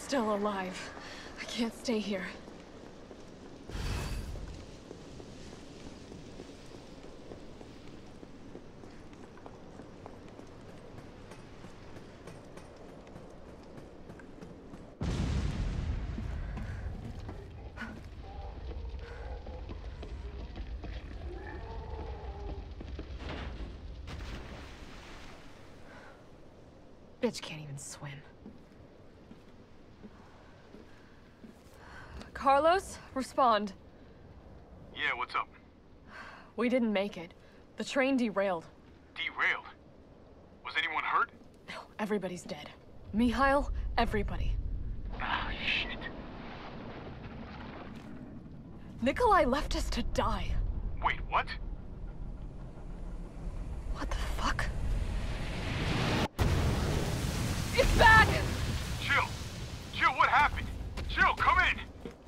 still alive. I can't stay here. Bitch can't even swim. Carlos, respond. Yeah, what's up? We didn't make it. The train derailed. Derailed? Was anyone hurt? No, everybody's dead. Mikhail, everybody. Ah, shit. Nikolai left us to die. Wait, what? What the fuck? It's back! Jill! Jill, what happened? Jill, come in!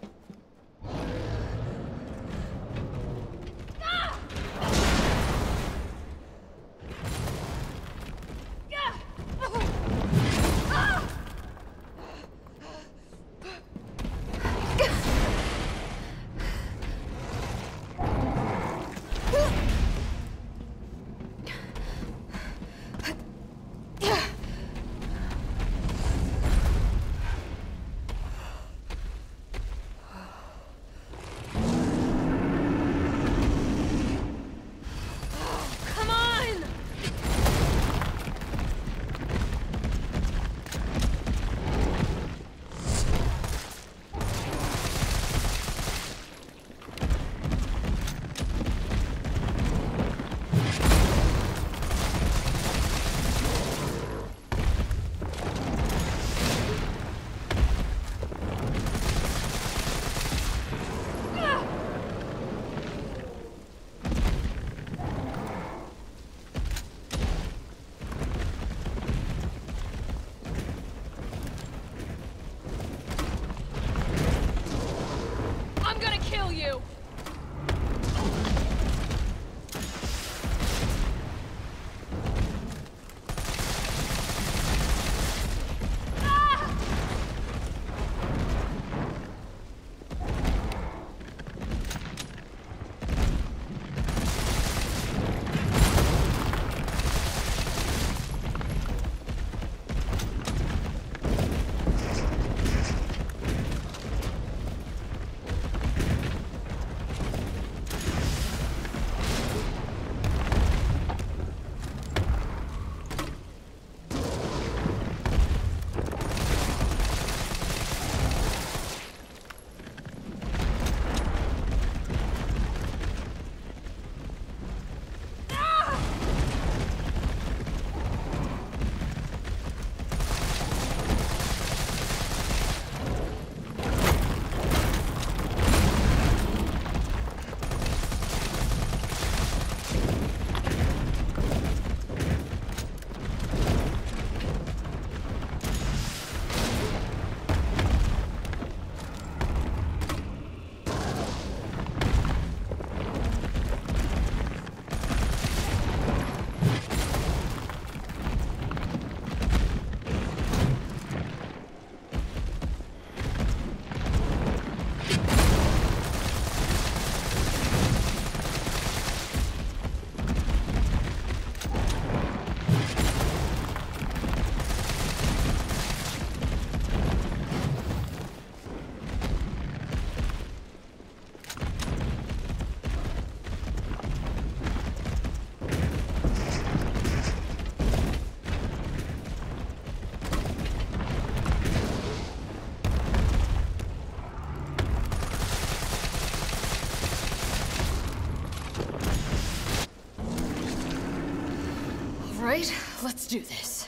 Right, let's do this.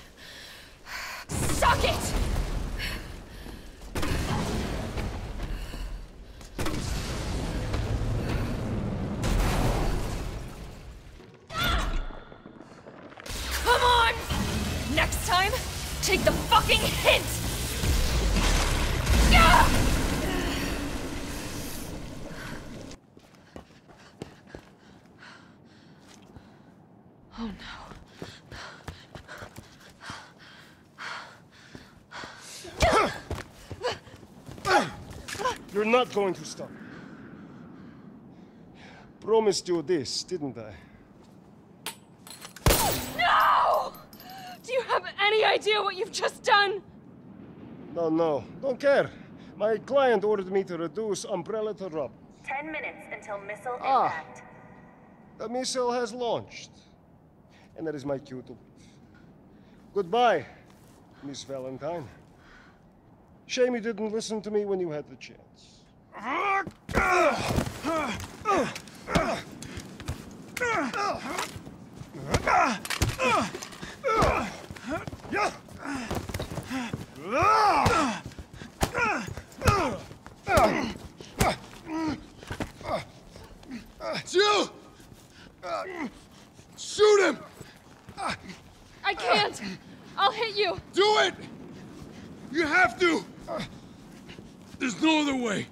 Suck it! Come on! Next time, take the fucking hint! Oh no. You're not going to stop. Promised you this, didn't I? No! Do you have any idea what you've just done? No, don't care. My client ordered me to reduce Umbrella to rubble. 10 minutes until missile impact. The missile has launched. And that is my cue to leave. Goodbye, Miss Valentine. Shame you didn't listen to me when you had the chance. Jill! Shoot him! I can't! I'll hit you! Do it! You have to! There's no other way.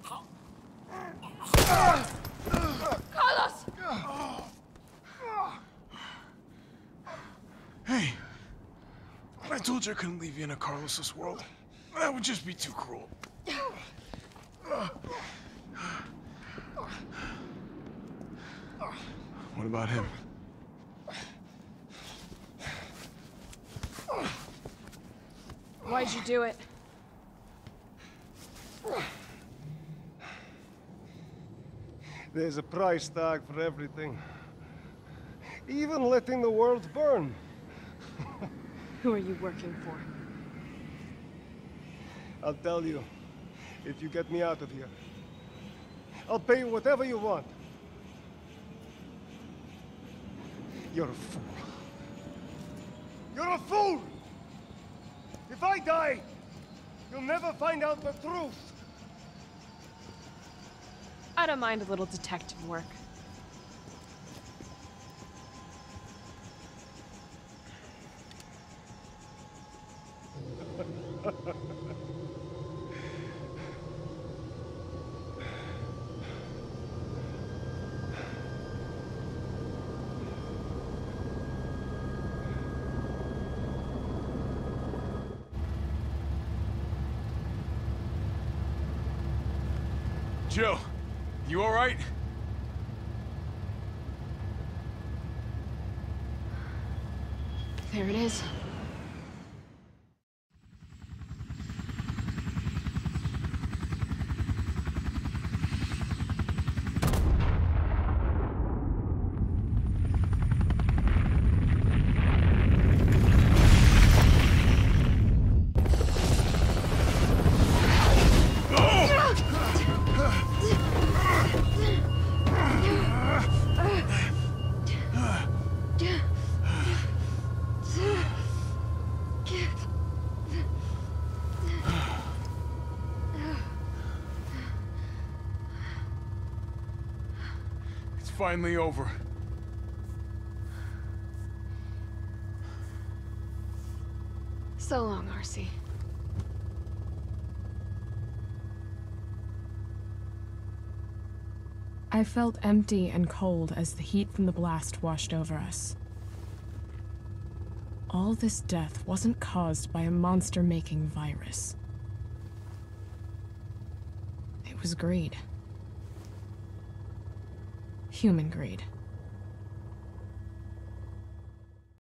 Carlos! Hey, I told you I couldn't leave you in a Carlos's world. That would just be too cruel. What about him? Why'd you do it? There's a price tag for everything. Even letting the world burn. Who are you working for? I'll tell you, if you get me out of here. I'll pay you whatever you want. You're a fool. You're a fool! If I die, you'll never find out the truth. I don't mind a little detective work. Jill, you all right? There it is. Finally over. So long, RC. I felt empty and cold as the heat from the blast washed over us. All this death wasn't caused by a monster-making virus. It was greed. Human greed.